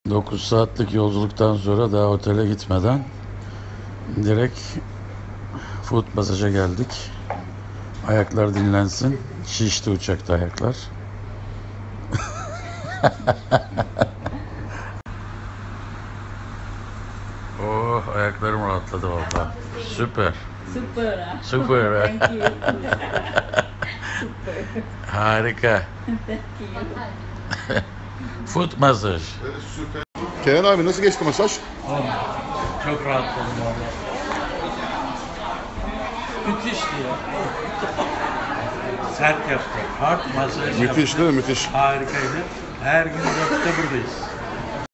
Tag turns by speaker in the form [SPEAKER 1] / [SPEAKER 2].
[SPEAKER 1] 9 saatlik yolculuktan sonra daha otele gitmeden direkt foot masaja geldik. Ayaklar dinlensin. Şişti uçakta ayaklar. Oh, ayaklarım rahatladı valla. Süper.
[SPEAKER 2] Super.
[SPEAKER 1] Süper.
[SPEAKER 2] Thank you. Super.
[SPEAKER 1] Harika.
[SPEAKER 2] Thank you.
[SPEAKER 1] Foot masaj.
[SPEAKER 3] Kenan abi nasıl geçti masaj?
[SPEAKER 1] Çok rahatladım valla. Müthişti ya. Sert yaptı. Hard masaj
[SPEAKER 3] Müthiş değil mi? Müthiş.
[SPEAKER 1] Harikaydı. Her gün 4'te buradayız.